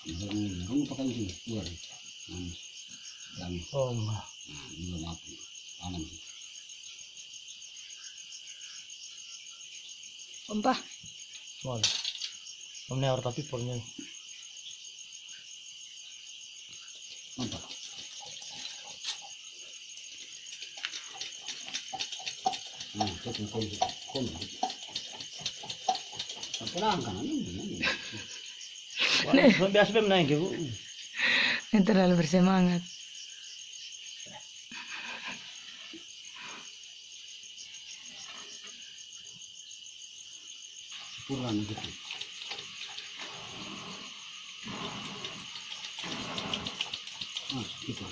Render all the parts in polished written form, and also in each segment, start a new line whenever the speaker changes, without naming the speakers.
Kamu pakai ini luar. Yang
Oh, ma.
belum apa tanam.
Ompah.
Small. Omne harus tapi pornya.
Mantap. Itu kon. Apa kan ini?
Wah, biasa bem naik Bu.
Yang terlalu bersemangat.
Kurang gitu. Gitu.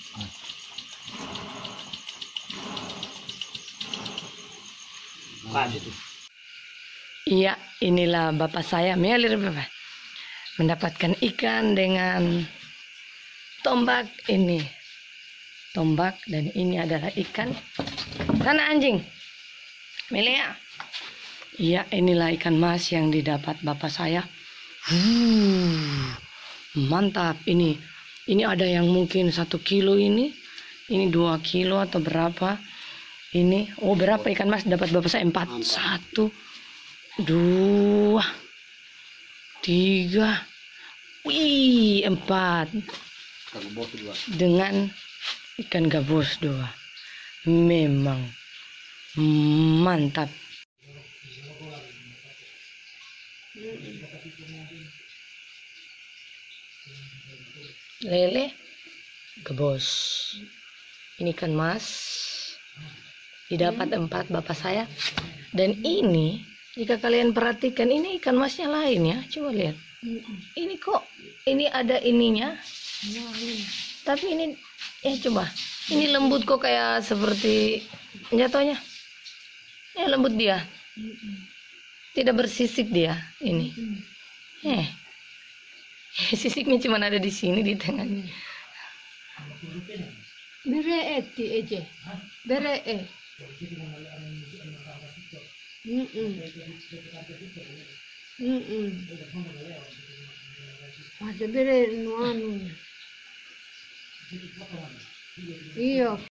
Itu.
Iya, inilah bapak saya, melir bapak. Mendapatkan ikan dengan tombak ini. Tombak dan ini adalah ikan. Sana anjing. Melia. Iya, inilah ikan mas yang didapat bapak saya. Mantap ini. Ini ada yang mungkin 1 kilo ini 2 kilo atau berapa? Ini, oh berapa ikan mas dapat bapak saya? 4. 1, 2, 3. Wih, 4. Dengan ikan gabus 2. Memang mantap. Lele gabus. Ini ikan mas didapat 4 bapak saya. Dan ini jika kalian perhatikan ini ikan masnya lain ya, coba lihat. Ini kok ini ada ininya, tapi ini coba ini lembut kok, kayak seperti jatuhnya lembut dia, tidak bersisik dia ini. Sisiknya cuma ada di sini di tengahnya.
Bere ti eje. Bere e. Ada bere no anu. Iya.